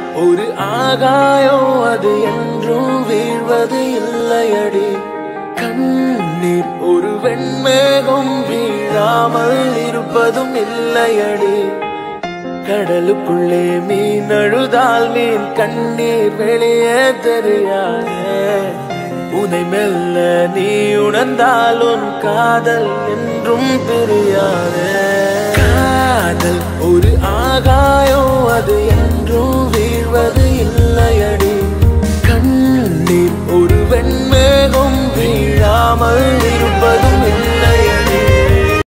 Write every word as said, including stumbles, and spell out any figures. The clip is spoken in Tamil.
ஒரு ஆகாயோ அது என்றும் வீழ்வது இல்லையடி. கண்ணீர் ஒரு வெண்மேகம் வீழாமல் இருப்பதும் இல்லையடி. கடலுக்குள்ளே மீன் அழுதால் மீன் கண்ணீர் வெளியே தெரியாதே. உனை மெல்ல நீ உணர்ந்தால் உன் காதல் என்றும் தெரியாதே. காதல் ஒரு ஆகாயோ அது